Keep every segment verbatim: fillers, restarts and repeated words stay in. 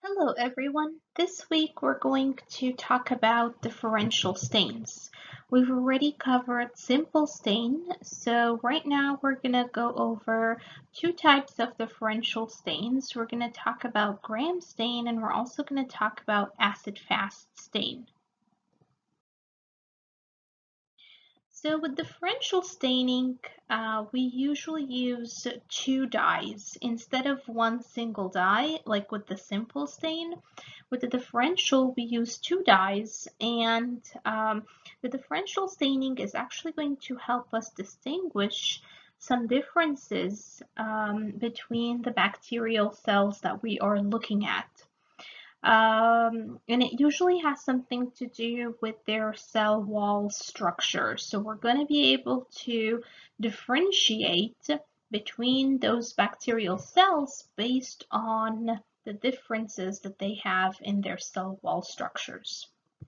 Hello everyone. This week we're going to talk about differential stains. We've already covered simple stain, so right now we're going to go over two types of differential stains. We're going to talk about Gram stain and we're also going to talk about acid-fast stain. So with differential staining, uh, we usually use two dyes instead of one single dye, like with the simple stain. With the differential, we use two dyes, and um, the differential staining is actually going to help us distinguish some differences um, between the bacterial cells that we are looking at. Um, and it usually has something to do with their cell wall structure. So we're going to be able to differentiate between those bacterial cells based on the differences that they have in their cell wall structures.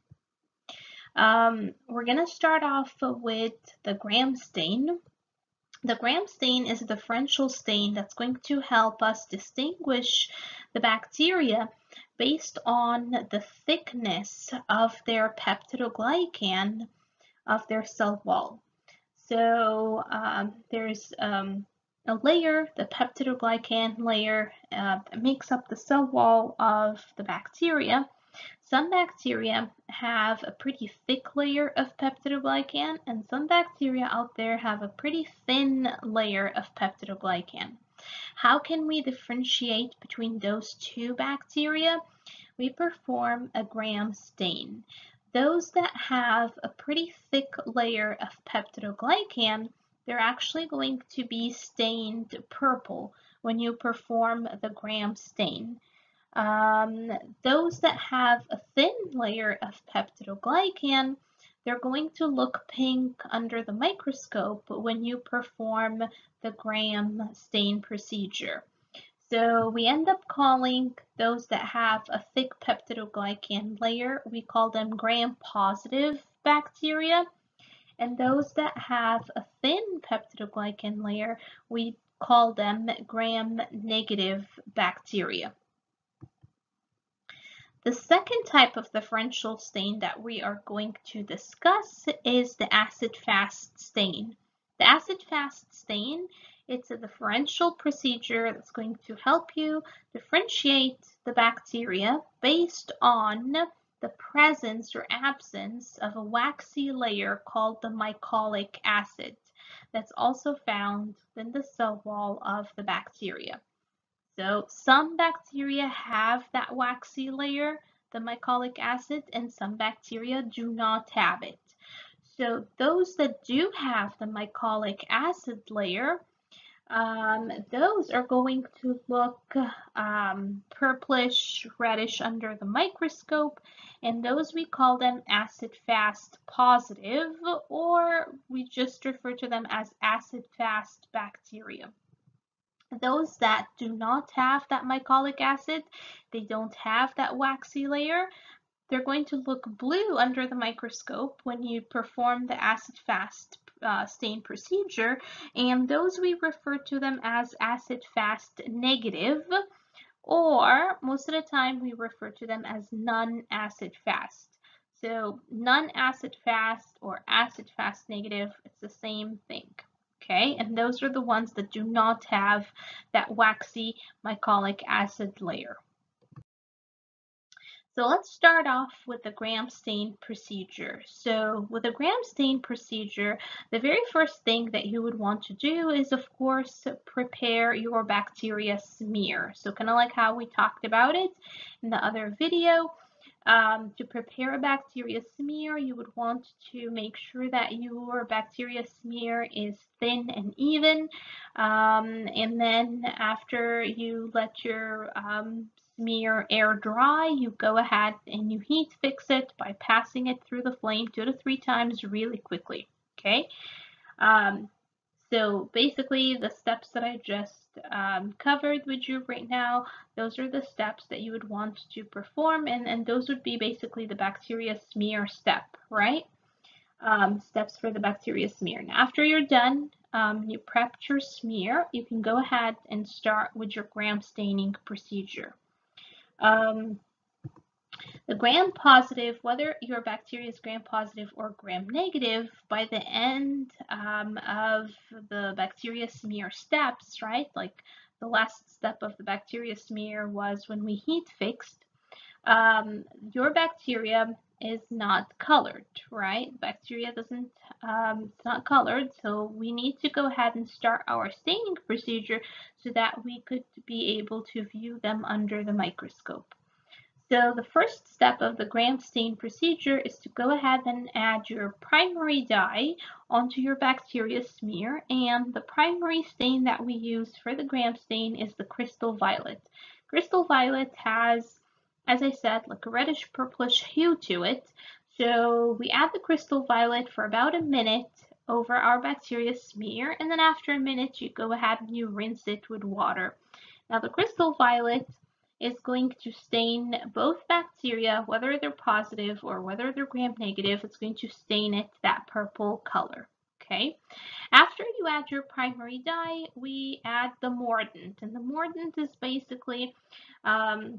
Um, we're going to start off with the Gram stain. The Gram stain is a differential stain that's going to help us distinguish the bacteria based on the thickness of their peptidoglycan of their cell wall. So um, there's um, a layer, the peptidoglycan layer, uh, makes up the cell wall of the bacteria. Some bacteria have a pretty thick layer of peptidoglycan, and some bacteria out there have a pretty thin layer of peptidoglycan. How can we differentiate between those two bacteria? We perform a Gram stain. Those that have a pretty thick layer of peptidoglycan, they're actually going to be stained purple when you perform the Gram stain. Um, those that have a thin layer of peptidoglycan, they're going to look pink under the microscope when you perform the Gram stain procedure. So we end up calling those that have a thick peptidoglycan layer, we call them Gram-positive bacteria. And those that have a thin peptidoglycan layer, we call them Gram-negative bacteria. The second type of differential stain that we are going to discuss is the acid-fast stain. The acid-fast stain, it's a differential procedure that's going to help you differentiate the bacteria based on the presence or absence of a waxy layer called the mycolic acid that's also found in the cell wall of the bacteria. So some bacteria have that waxy layer, the mycolic acid, and some bacteria do not have it. So those that do have the mycolic acid layer, um, those are going to look um, purplish, reddish under the microscope, and those we call them acid-fast positive, or we just refer to them as acid-fast bacteria. Those that do not have that mycolic acid, they don't have that waxy layer, they're going to look blue under the microscope when you perform the acid-fast uh, stain procedure, and those we refer to them as acid-fast negative, or most of the time we refer to them as non-acid fast. So non-acid fast or acid fast negative, it's the same thing. Okay, and those are the ones that do not have that waxy mycolic acid layer. So let's start off with the Gram stain procedure. So with the Gram stain procedure, the very first thing that you would want to do is, of course, prepare your bacteria smear. So kind of like how we talked about it in the other video. Um, to prepare a bacteria smear, you would want to make sure that your bacteria smear is thin and even. Um, and then after you let your um, smear air dry, you go ahead and you heat fix it by passing it through the flame two to three times really quickly. Okay. Um, so basically the steps that I just um, covered with you right now, those are the steps that you would want to perform, and, and those would be basically the bacteria smear step, right? Um, steps for the bacteria smear. Now after you're done, um, you prepped your smear, you can go ahead and start with your Gram staining procedure. Um, the gram-positive, whether your bacteria is gram-positive or gram-negative, by the end um, of the bacteria smear steps, right? Like the last step of the bacteria smear was when we heat fixed, um, your bacteria is not colored, right? Bacteria doesn't, um, it's not colored, so we need to go ahead and start our staining procedure so that we could be able to view them under the microscope. So the first step of the gram stain procedure is to go ahead and add your primary dye onto your bacteria smear, and the primary stain that we use for the gram stain is the crystal violet. Crystal violet has, as I said, like a reddish purplish hue to it. So we add the crystal violet for about a minute over our bacteria smear, and then after a minute you go ahead and you rinse it with water. Now the crystal violet is going to stain both bacteria, whether they're positive or whether they're gram-negative. It's going to stain it that purple color. Okay. After you add your primary dye, we add the mordant, and the mordant is basically um,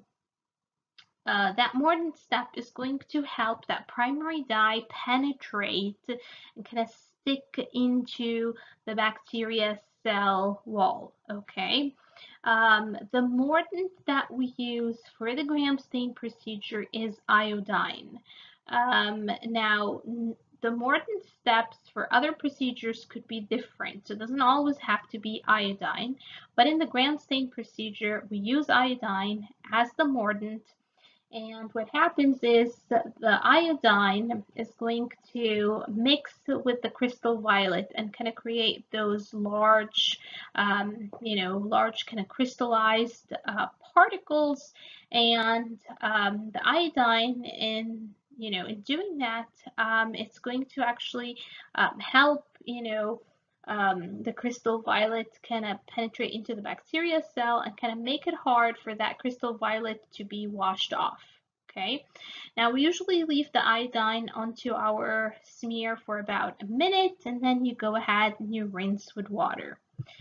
uh, that mordant step is going to help that primary dye penetrate and kind of stick into the bacteria cell wall. Okay. Um, the mordant that we use for the gram stain procedure is iodine. Um, now, the mordant steps for other procedures could be different, so it doesn't always have to be iodine, but in the gram stain procedure, we use iodine as the mordant. And what happens is the iodine is going to mix with the crystal violet and kind of create those large, um, you know, large kind of crystallized uh, particles. And um, the iodine, in you know, in doing that, um, it's going to actually um, help, you know, um, the crystal violet kind of penetrate into the bacteria cell and kind of make it hard for that crystal violet to be washed off. Okay, now we usually leave the iodine onto our smear for about a minute, and then you go ahead and you rinse with water.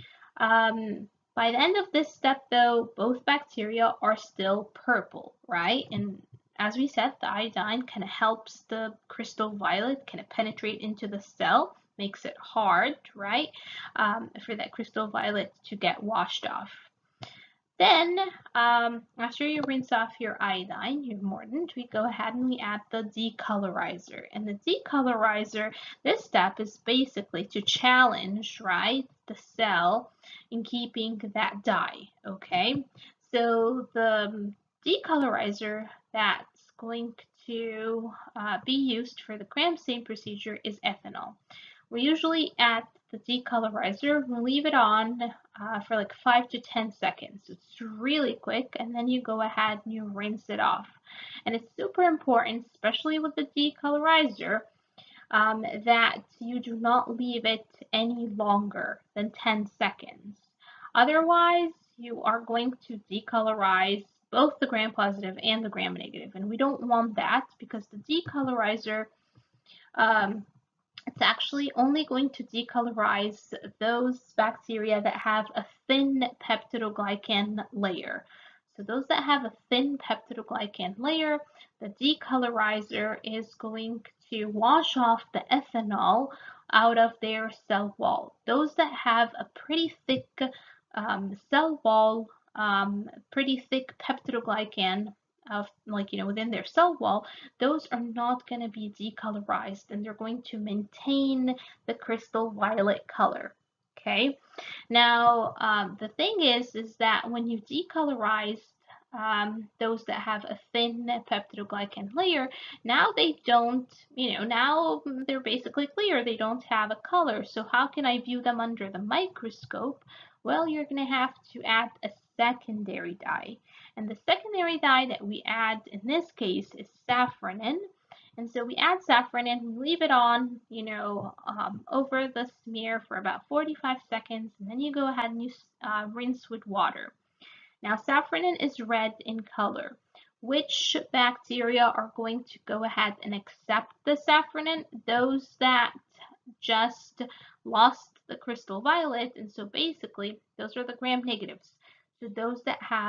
Um, by the end of this step though, both bacteria are still purple, right? And as we said, the iodine kind of helps the crystal violet kind of penetrate into the cell, makes it hard, right, um, for that crystal violet to get washed off. Then, um, after you rinse off your iodine, your mordant, we go ahead and we add the decolorizer. And the decolorizer, this step is basically to challenge, right, the cell in keeping that dye, okay? So the decolorizer that's going to uh, be used for the gram stain procedure is ethanol. We usually add the decolorizer, we leave it on uh, for like five to ten seconds. It's really quick, and then you go ahead and you rinse it off. And it's super important, especially with the decolorizer, um, that you do not leave it any longer than ten seconds. Otherwise, you are going to decolorize both the gram-positive and the gram-negative, and we don't want that because the decolorizer um, it's actually only going to decolorize those bacteria that have a thin peptidoglycan layer. So those that have a thin peptidoglycan layer, the decolorizer is going to wash off the ethanol out of their cell wall. Those that have a pretty thick um, cell wall, um, pretty thick peptidoglycan of like, you know, within their cell wall, those are not going to be decolorized and they're going to maintain the crystal violet color. Okay. Now, um, the thing is, is that when you decolorize um, those that have a thin peptidoglycan layer, now they don't, you know, now they're basically clear. They don't have a color. So how can I view them under the microscope? Well, you're going to have to add a secondary dye. And the secondary dye that we add in this case is safranin. And so we add safranin, we leave it on, you know, um, over the smear for about forty-five seconds, and then you go ahead and you uh, rinse with water. Now, safranin is red in color. Which bacteria are going to go ahead and accept the safranin? Those that just lost the crystal violet, and so basically those are the gram negatives. So those that have a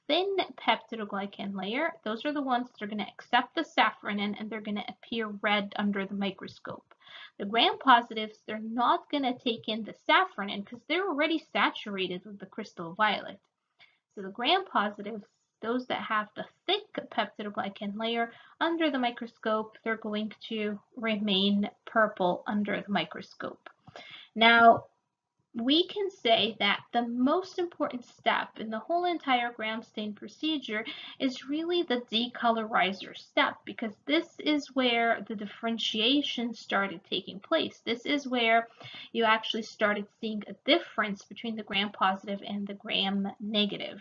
thin peptidoglycan layer, those are the ones that are going to accept the safranin and they're going to appear red under the microscope. The gram-positives, they're not going to take in the safranin because they're already saturated with the crystal violet. So the gram-positives, those that have the thick peptidoglycan layer under the microscope, they're going to remain purple under the microscope. Now, we can say that the most important step in the whole entire gram stain procedure is really the decolorizer step, because this is where the differentiation started taking place. This is where you actually started seeing a difference between the gram positive and the gram negative.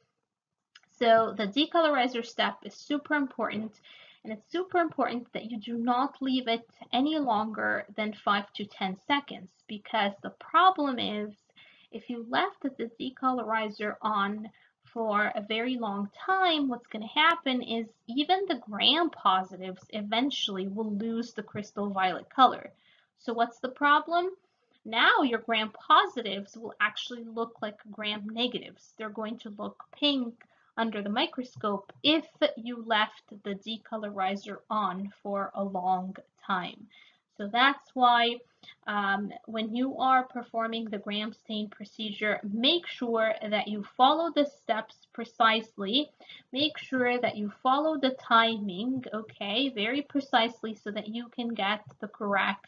So the decolorizer step is super important, and it's super important that you do not leave it any longer than five to ten seconds, because the problem is if you left the decolorizer on for a very long time, what's going to happen is even the gram positives eventually will lose the crystal violet color. So what's the problem? Now your gram positives will actually look like gram negatives. They're going to look pink under the microscope if you left the decolorizer on for a long time. So that's why um, when you are performing the gram stain procedure, make sure that you follow the steps precisely. Make sure that you follow the timing, okay, very precisely, so that you can get the correct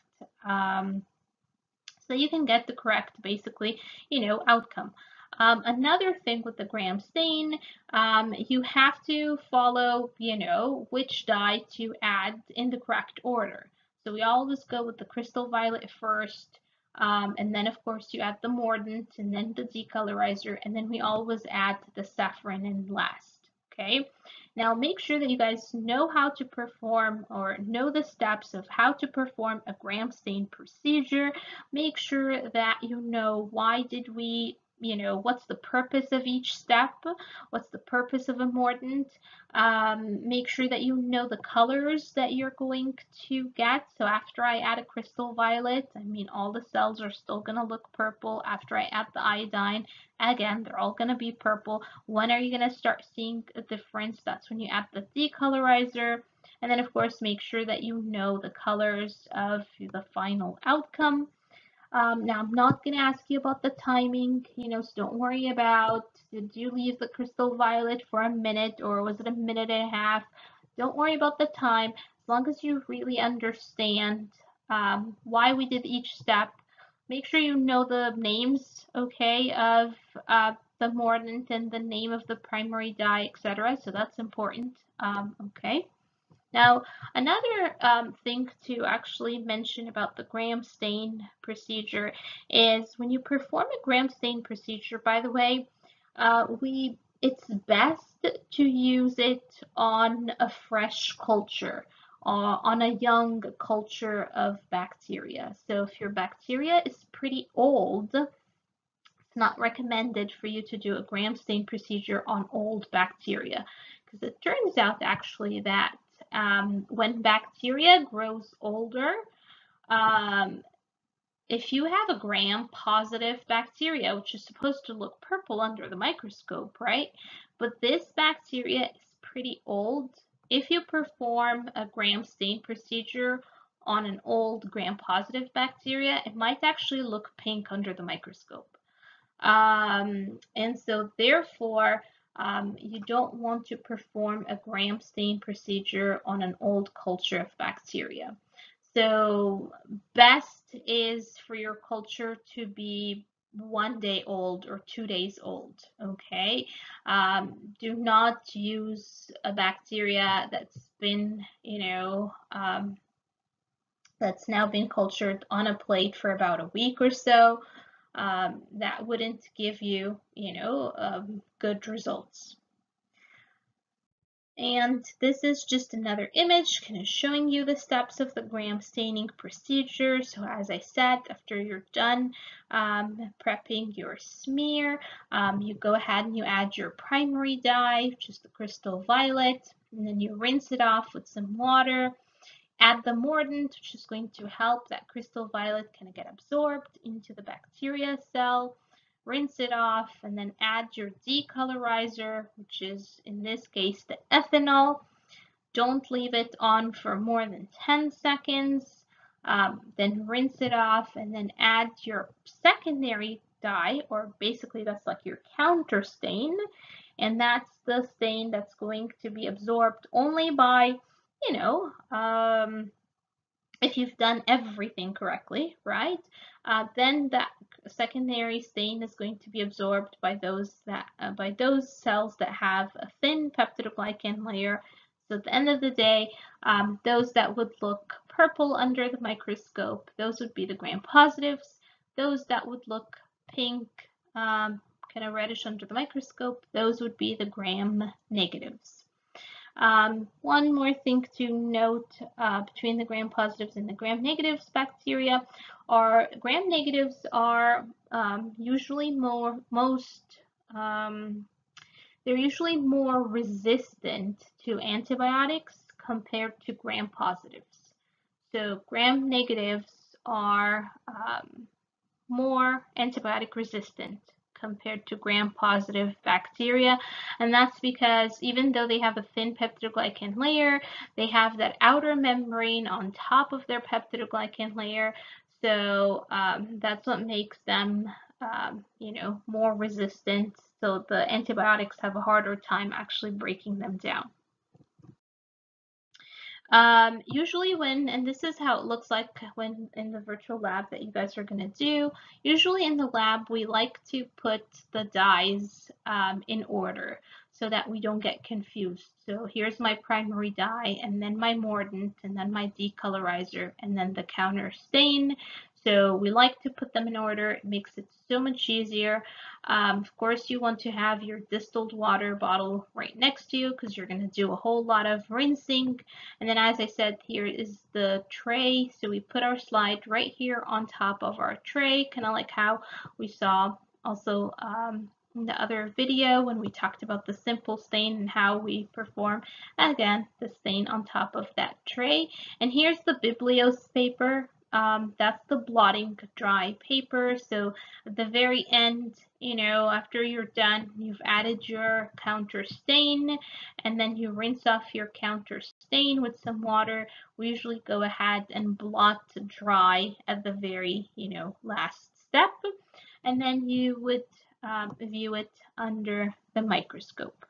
um, so you can get the correct, basically, you know, outcome. Um, another thing with the gram stain, um, you have to follow, you know, which dye to add in the correct order. So we always go with the crystal violet first, um, and then of course you add the mordant, and then the decolorizer, and then we always add the safranin last, okay? Now make sure that you guys know how to perform, or know the steps of how to perform a gram stain procedure. Make sure that you know why did we, you know, what's the purpose of each step, what's the purpose of a mordant. Um, make sure that you know the colors that you're going to get. So after I add a crystal violet, I mean all the cells are still going to look purple. After I add the iodine, again, they're all going to be purple. When are you going to start seeing a difference? That's when you add the decolorizer. And then, of course, make sure that you know the colors of the final outcome. Um, now, I'm not going to ask you about the timing, you know, so don't worry about, did you leave the crystal violet for a minute or was it a minute and a half? Don't worry about the time, as long as you really understand um, why we did each step. Make sure you know the names, okay, of uh, the mordant and the name of the primary dye, et cetera. So that's important, um, okay. Now, another um, thing to actually mention about the gram stain procedure is when you perform a gram stain procedure, by the way, uh, we it's best to use it on a fresh culture, uh, on a young culture of bacteria. So if your bacteria is pretty old, it's not recommended for you to do a gram stain procedure on old bacteria, because it turns out actually that um, when bacteria grows older, um, if you have a gram positive bacteria, which is supposed to look purple under the microscope, right? But this bacteria is pretty old. If you perform a gram stain procedure on an old gram positive bacteria, it might actually look pink under the microscope. Um, and so therefore, um, you don't want to perform a gram stain procedure on an old culture of bacteria. So best is for your culture to be one day old or two days old, okay? Um, do not use a bacteria that's been, you know, um, that's now been cultured on a plate for about a week or so. Um, that wouldn't give you, you know, um, good results. And this is just another image kind of showing you the steps of the gram staining procedure. So as I said, after you're done um, prepping your smear, um, you go ahead and you add your primary dye, which is the crystal violet, and then you rinse it off with some water. Add the mordant, which is going to help that crystal violet kind of get absorbed into the bacteria cell. rinse it off, and then add your decolorizer, which is in this case the ethanol. Don't leave it on for more than ten seconds. Um, then rinse it off, and then add your secondary dye, or basically that's like your counter stain, and that's the stain that's going to be absorbed only by, you know, um, if you've done everything correctly, right? Uh, then that secondary stain is going to be absorbed by those that uh, by those cells that have a thin peptidoglycan layer. So at the end of the day, um, those that would look purple under the microscope, those would be the gram positives. Those that would look pink, um, kind of reddish under the microscope, those would be the gram negatives. Um, one more thing to note uh, between the gram positives and the gram negatives bacteria are gram negatives are um, usually more most um, they're usually more resistant to antibiotics compared to gram positives. So gram negatives are um, more antibiotic resistant compared to gram-positive bacteria, and that's because even though they have a thin peptidoglycan layer, they have that outer membrane on top of their peptidoglycan layer, so um, that's what makes them, um, you know, more resistant, so the antibiotics have a harder time actually breaking them down. Um, usually when, and this is how it looks like when in the virtual lab that you guys are going to do, usually in the lab we like to put the dyes um, in order so that we don't get confused. So here's my primary dye, and then my mordant, and then my decolorizer, and then the counter stain. So we like to put them in order. It makes it so much easier. Um, of course, you want to have your distilled water bottle right next to you because you're going to do a whole lot of rinsing. And then, as I said, here is the tray. So we put our slide right here on top of our tray, kind of like how we saw also um, in the other video when we talked about the simple stain and how we perform, again, the stain on top of that tray. And here's the Biblios paper. Um, that's the blotting dry paper. So at the very end, you know, after you're done, you've added your counter stain, and then you rinse off your counter stain with some water. We usually go ahead and blot dry at the very, you know, last step, and then you would um, view it under the microscope.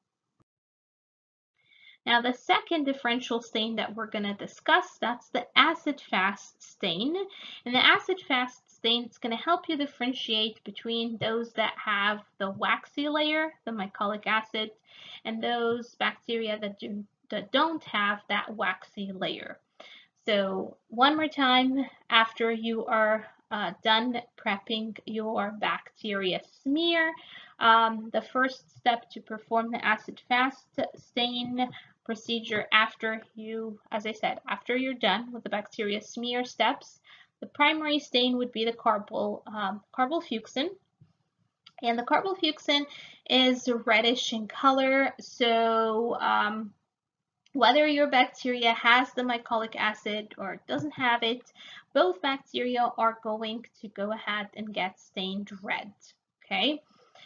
Now the second differential stain that we're going to discuss, that's the acid-fast stain. And the acid-fast stain is going to help you differentiate between those that have the waxy layer, the mycolic acid, and those bacteria that, do, that don't have that waxy layer. So one more time, after you are uh, done prepping your bacteria smear, um, the first step to perform the acid-fast stain procedure after you, as I said, after you're done with the bacteria smear steps, the primary stain would be the carbol, um, carbofuchsin. And the carbofuchsin is reddish in color, so um, whether your bacteria has the mycolic acid or doesn't have it, both bacteria are going to go ahead and get stained red, okay?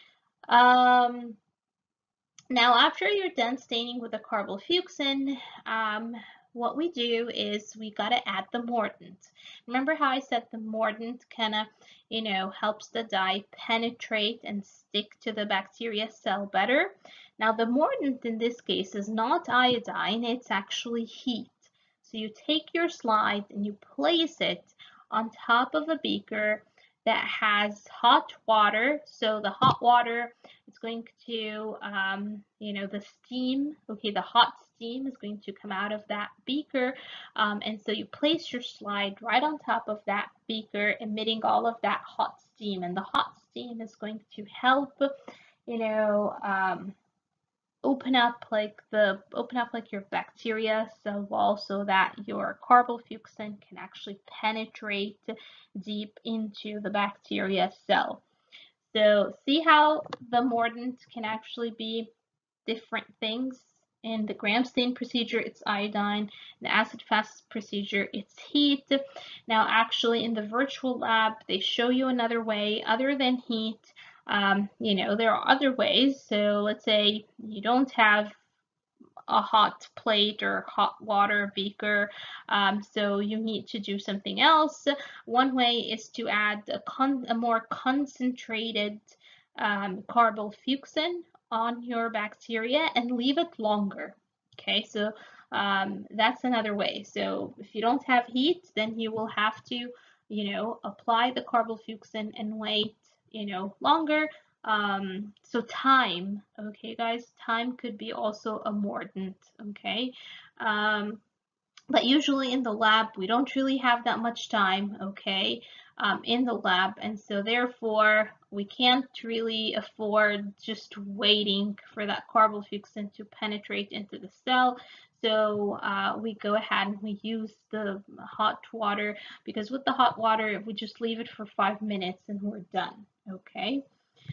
Um, now, after you're done staining with the carbofuchsin, um, what we do is we got to add the mordant. Remember how I said the mordant kind of, you know, helps the dye penetrate and stick to the bacteria cell better? Now, the mordant in this case is not iodine, it's actually heat. So you take your slide and you place it on top of a beaker that has hot water. So the hot water is going to, um, you know, the steam, okay, the hot steam is going to come out of that beaker. Um, and so you place your slide right on top of that beaker, emitting all of that hot steam. And the hot steam is going to help, you know, um, open up like the open up like your bacteria cell wall so that your carbofuchsin can actually penetrate deep into the bacteria cell. So see how the mordant can actually be different things In the gram stain procedure, it's iodine. In the acid-fast procedure, it's heat. Now, actually, in the virtual lab, they show you another way other than heat. Um, you know, there are other ways. So let's say you don't have a hot plate or hot water beaker, um, so you need to do something else. One way is to add a, con a more concentrated um, carbofucin on your bacteria and leave it longer. Okay, so um, that's another way. So if you don't have heat, then you will have to, you know, apply the carbofucin and wait, you know, longer. Um, so time, okay, guys, time could be also a mordant, okay? Um, but usually in the lab, we don't really have that much time, okay, um, in the lab. And so therefore, we can't really afford just waiting for that carbofucin to penetrate into the cell. So uh, we go ahead and we use the hot water, because with the hot water, we just leave it for five minutes and we're done, okay?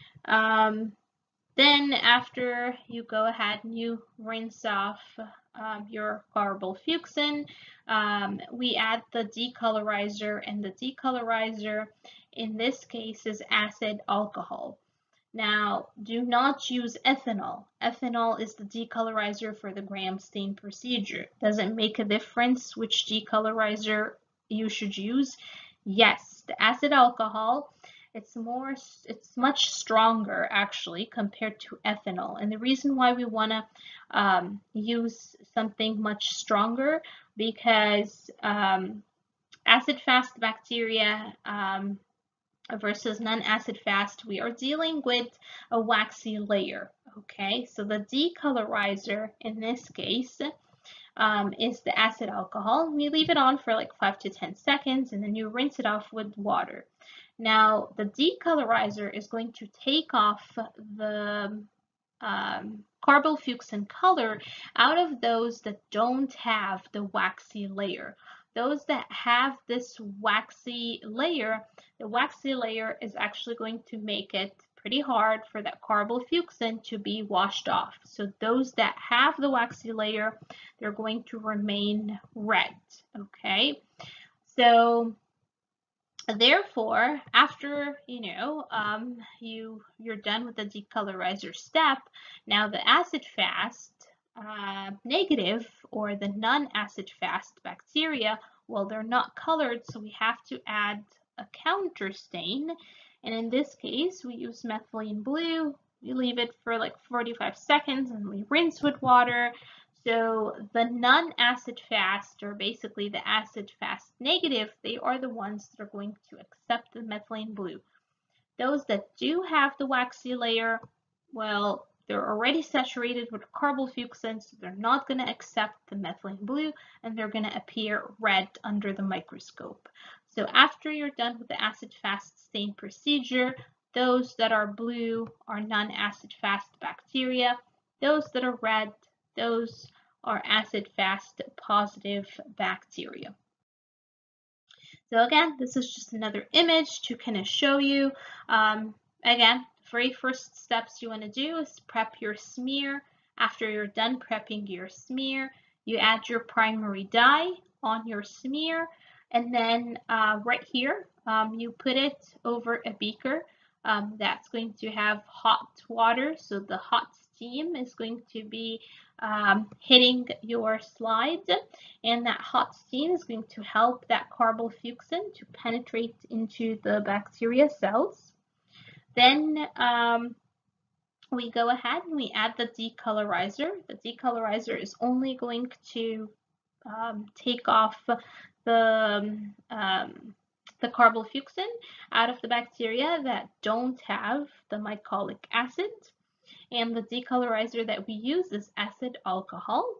Um, then after you go ahead and you rinse off um, your carbofucin, um, we add the decolorizer, and the decolorizer in this case is acid alcohol. Now, do not use ethanol. Ethanol is the decolorizer for the gram stain procedure. Does it make a difference which decolorizer you should use? Yes, the acid alcohol, it's more, it's much stronger actually compared to ethanol. And the reason why we want to um, use something much stronger, because um, acid-fast bacteria um, versus non-acid fast, we are dealing with a waxy layer, okay? So the decolorizer in this case um, is the acid alcohol. We leave it on for like five to ten seconds and then you rinse it off with water. Now the decolorizer is going to take off the um, carbofucin color out of those that don't have the waxy layer. Those that have this waxy layer, the waxy layer is actually going to make it pretty hard for that carbofucin to be washed off. So those that have the waxy layer, they're going to remain red, okay? So therefore, after you know um, you you're done with the decolorizer step, now the acid fast uh, negative or the non-acid fast bacteria, well, they're not colored, so we have to add a counter stain, and in this case we use methylene blue. We leave it for like forty-five seconds and we rinse with water. So the non-acid fast, or basically the acid fast negative, they are the ones that are going to accept the methylene blue. Those that do have the waxy layer, well, they're already saturated with carbofucin, so they're not going to accept the methylene blue, and they're going to appear red under the microscope. So after you're done with the acid fast stain procedure, those that are blue are non-acid fast bacteria. Those that are red, those are acid-fast positive bacteria. So again, this is just another image to kind of show you. Um, again, very first steps you want to do is prep your smear. After you're done prepping your smear, you add your primary dye on your smear, and then uh, right here, um, you put it over a beaker um, that's going to have hot water. So the hot steam is going to be um, hitting your slide, and that hot steam is going to help that carbofucin to penetrate into the bacteria cells. Then um, we go ahead and we add the decolorizer. The decolorizer is only going to um, take off the um, the carbofucin out of the bacteria that don't have the mycolic acid. And the decolorizer that we use is acid alcohol.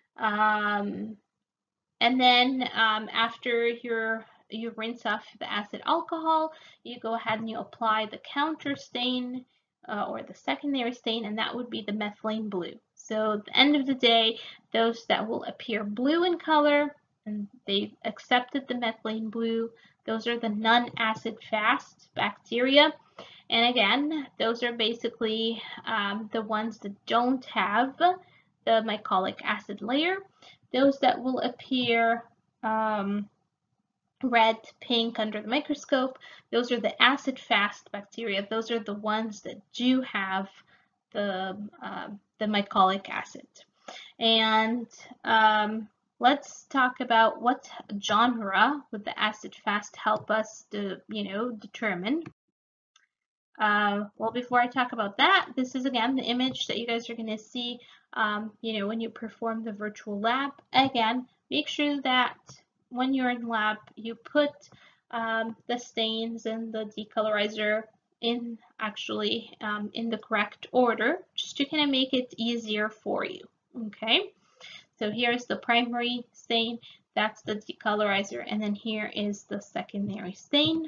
Um, and then um, after you're, you rinse off the acid alcohol, you go ahead and you apply the counter stain uh, or the secondary stain, and that would be the methylene blue. So at the end of the day, those that will appear blue in color, and they accepted the methylene blue, those are the non-acid fast bacteria. And again, those are basically um, the ones that don't have the mycolic acid layer. Those that will appear um, red, pink under the microscope, those are the acid-fast bacteria. Those are the ones that do have the, uh, the mycolic acid. And um, let's talk about what genre would the acid-fast help us to, you know, determine. Uh, well, before I talk about that, this is again the image that you guys are going to see, um, you know, when you perform the virtual lab. Again, make sure that when you're in lab, you put um, the stains and the decolorizer in actually um, in the correct order, just to kind of make it easier for you. Okay, so here's the primary stain, that's the decolorizer, and then here is the secondary stain.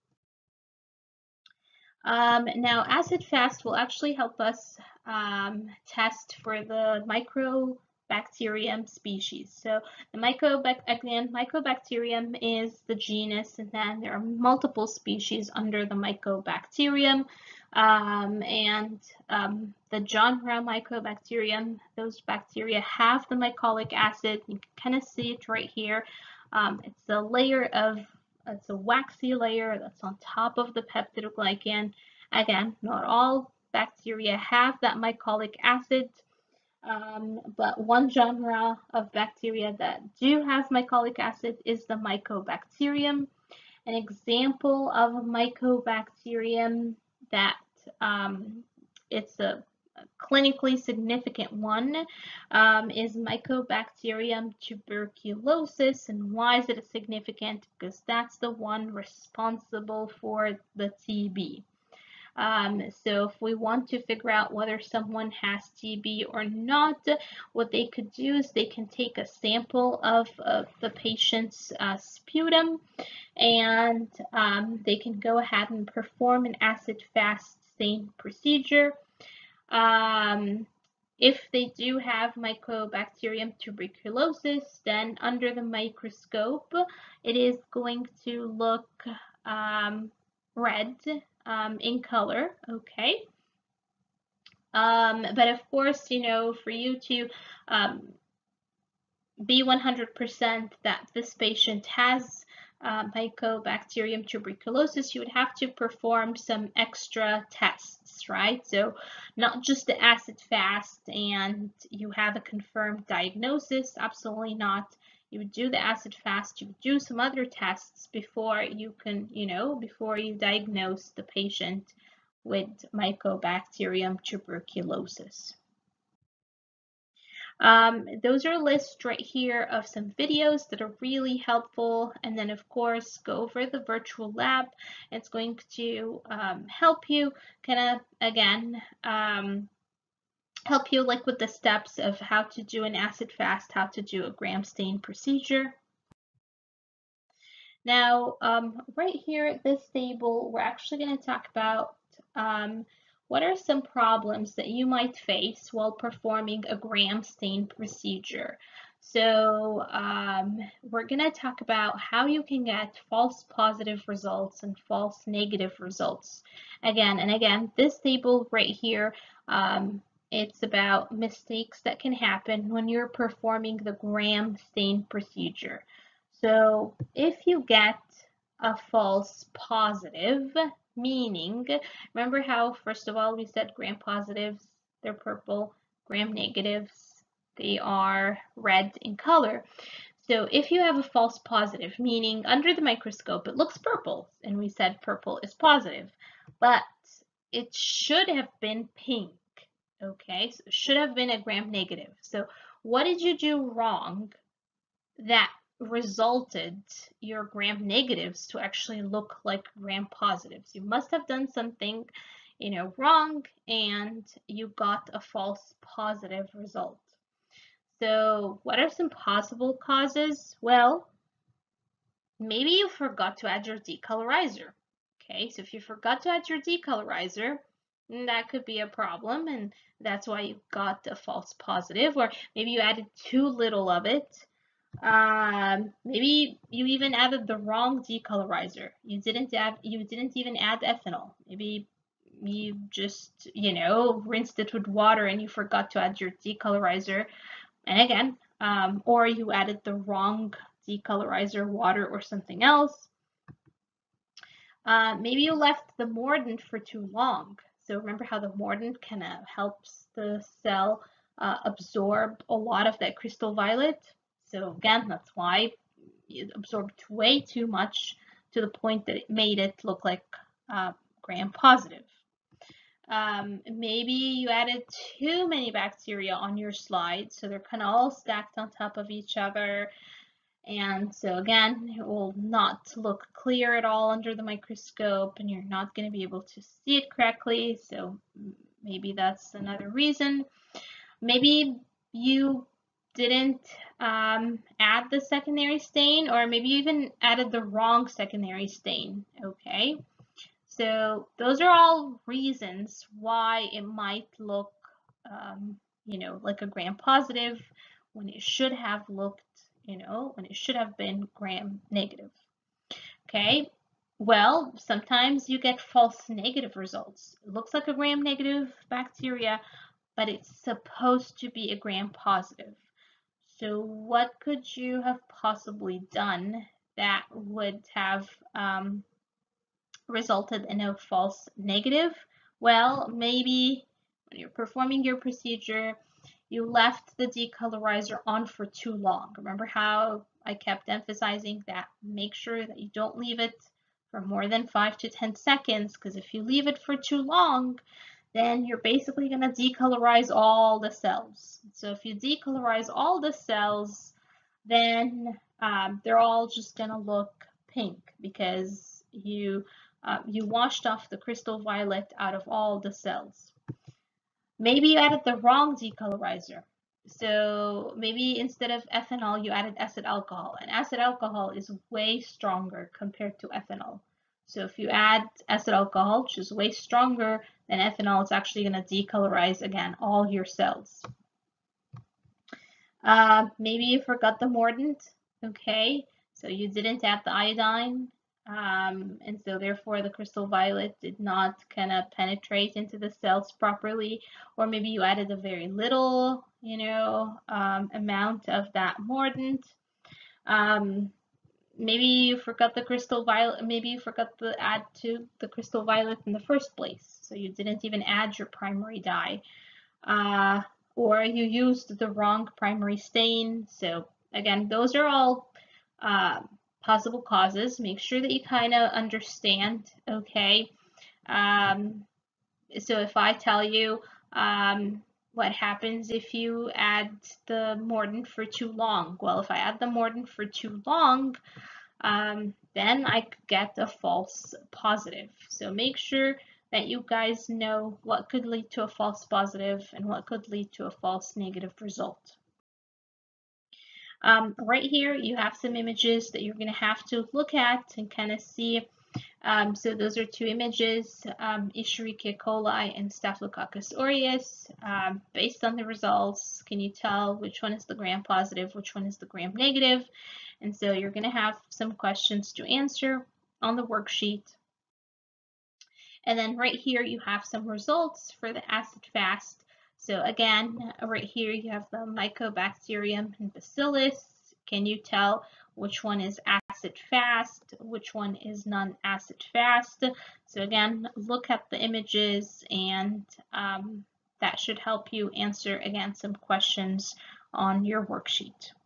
Um, now, acid-fast will actually help us um, test for the Mycobacterium species. So the mycobac again, Mycobacterium is the genus, and then there are multiple species under the Mycobacterium. Um, and um, the genre Mycobacterium, those bacteria have the mycolic acid. You can kind of see it right here. Um, it's a layer of It's a waxy layer that's on top of the peptidoglycan. Again, not all bacteria have that mycolic acid, um, but one genre of bacteria that do have mycolic acid is the Mycobacterium. An example of a Mycobacterium that um, it's a clinically significant one um, is Mycobacterium tuberculosis. And why is it significant? Because that's the one responsible for the T B. Um, so if we want to figure out whether someone has T B or not, what they could do is they can take a sample of, of the patient's uh, sputum, and um, they can go ahead and perform an acid-fast stain procedure. Um, if they do have Mycobacterium tuberculosis, then under the microscope, it is going to look um, red um, in color, okay? Um, but of course, you know, for you to um, be one hundred percent that this patient has uh, Mycobacterium tuberculosis, you would have to perform some extra tests, right? So not just the acid fast and you have a confirmed diagnosis, absolutely not. You would do the acid fast, you would do some other tests before you can, you know, before you diagnose the patient with Mycobacterium tuberculosis. Um, those are lists right here of some videos that are really helpful. And then of course, go over the virtual lab. It's going to um, help you kind of, again, um, help you like with the steps of how to do an acid fast, how to do a gram stain procedure. Now, um, right here at this table, we're actually going to talk about um, what are some problems that you might face while performing a gram stain procedure. So um, we're going to talk about how you can get false positive results and false negative results. Again and again, this table right here, um, it's about mistakes that can happen when you're performing the gram stain procedure. So if you get a false positive, meaning, remember how, first of all, we said gram positives, they're purple, gram negatives, they are red in color. So if you have a false positive, meaning under the microscope, it looks purple, and we said purple is positive, but it should have been pink, okay? So it should have been a gram negative. So what did you do wrong that resulted your gram negatives to actually look like gram positives? You must have done something, you know, wrong, and you got a false positive result. So what are some possible causes? Well, maybe you forgot to add your decolorizer. Okay, so if you forgot to add your decolorizer, that could be a problem, and that's why you got a false positive. Or maybe you added too little of it. Um, maybe you even added the wrong decolorizer. You didn't add, you didn't even add ethanol. Maybe, you just, you know, rinsed it with water and you forgot to add your decolorizer. And again, um, or you added the wrong decolorizer, water, or something else. Uh, maybe you left the mordant for too long. So remember how the mordant kind of helps the cell uh, absorb a lot of that crystal violet. So again, that's why it absorbed way too much to the point that it made it look like uh, gram-positive. Um, maybe you added too many bacteria on your slide, so they're kind of all stacked on top of each other. And so again, it will not look clear at all under the microscope, and you're not going to be able to see it correctly. So maybe that's another reason. Maybe you didn't um, add the secondary stain, or maybe you even added the wrong secondary stain. Okay, so those are all reasons why it might look, um, you know, like a gram-positive when it should have looked, you know, when it should have been gram-negative. Okay, well, sometimes you get false negative results. It looks like a gram-negative bacteria, but it's supposed to be a gram-positive. So what could you have possibly done that would have um, resulted in a false negative? Well, maybe when you're performing your procedure, you left the decolorizer on for too long. Remember how I kept emphasizing that make sure that you don't leave it for more than five to ten seconds, because if you leave it for too long, then you're basically going to decolorize all the cells. So if you decolorize all the cells, then um, they're all just going to look pink because you uh, you washed off the crystal violet out of all the cells. Maybe you added the wrong decolorizer. So maybe instead of ethanol, you added acid alcohol, and acid alcohol is way stronger compared to ethanol. So if you add acid alcohol, which is way stronger than ethanol, it's actually going to decolorize again all your cells. Uh, maybe you forgot the mordant. Okay, so you didn't add the iodine, um, and so therefore the crystal violet did not kind of penetrate into the cells properly, or maybe you added a very little, you know, um, amount of that mordant. Um, maybe you forgot the crystal violet, maybe you forgot to add to the crystal violet in the first place, so you didn't even add your primary dye. Uh, or you used the wrong primary stain. So again, those are all uh, possible causes. Make sure that you kind of understand, okay? Um, so if I tell you um, what happens if you add the mordant for too long? Well, if I add the mordant for too long, um, then I could get a false positive. So make sure that you guys know what could lead to a false positive and what could lead to a false negative result. Um, right here, you have some images that you're going to have to look at and kind of see. Um, so those are two images, um, Escherichia coli and Staphylococcus aureus. Um, based on the results, can you tell which one is the gram positive, which one is the gram negative? And so you're going to have some questions to answer on the worksheet. And then right here, you have some results for the acid fast. So again, right here, you have the Mycobacterium and Bacillus. Can you tell which one is acid fast, which one is non-acid fast? So again, look at the images, and um, that should help you answer, again, some questions on your worksheet.